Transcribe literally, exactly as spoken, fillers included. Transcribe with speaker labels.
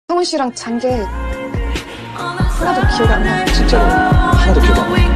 Speaker 1: 성훈 씨랑 잔 게 하나도 기억이 안 나요, 진짜로.
Speaker 2: 하나도 기억 안 나.